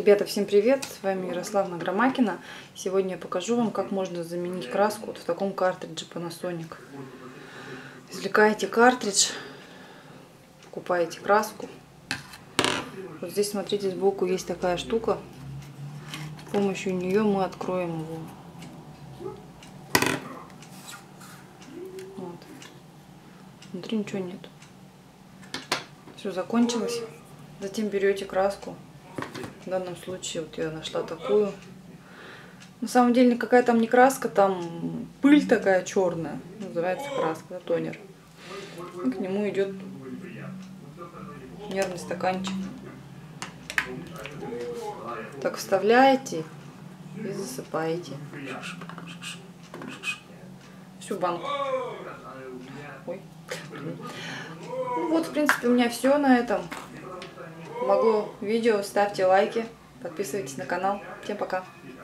Ребята, всем привет! С вами Ярославна Громакина. Сегодня я покажу вам, как можно заменить краску вот в таком картридже Panasonic. Извлекаете картридж, покупаете краску. Вот здесь, смотрите, сбоку есть такая штука. С помощью нее мы откроем его. Вот. Внутри ничего нет. Все закончилось. Затем берете краску. В данном случае вот я нашла такую. На самом деле никакая там не краска, там пыль такая черная. Называется краска, тонер. И к нему идет нервный стаканчик. Так вставляете и засыпаете. Всю банку. Ой. Ну вот, в принципе, у меня все на этом. Помогло видео, ставьте лайки, подписывайтесь на канал. Всем пока!